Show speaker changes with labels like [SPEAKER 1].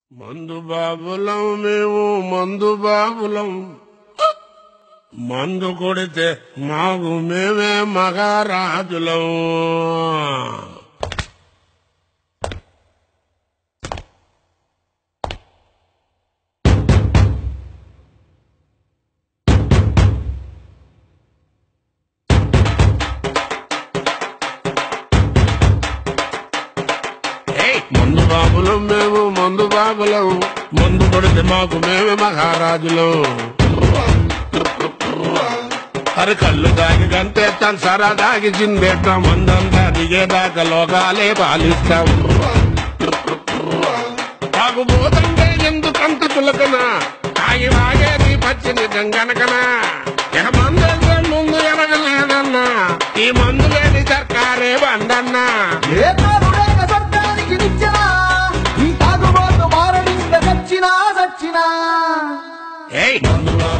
[SPEAKER 1] మందు బాబులం మేము మందు బాబులం, మందు కొడితే మాకు మేమే మహారాజులం. మందు బాబులం మేము మందు బాబులం, మందు కొడితే మాకు మేమే మహారాజులం. అరే కళ్ళు దాగి గంతేస్తాం, సరా దాగి చిందేస్తాం, మందంతా దిగేదాకా లోకాలే పాలిస్తాం. తాగుబోతంటే ఎందుకంత చులకన, తాగి వాగేది పచ్చిని గంగనకన. ఇక మందు ముందు ఎరగలేదన్నా, ఈ మందు లేని సర్కారే బందన్నా.
[SPEAKER 2] ఈ తాగుబోతు మారడింద సచ్చినా సచ్చినా.
[SPEAKER 1] మందు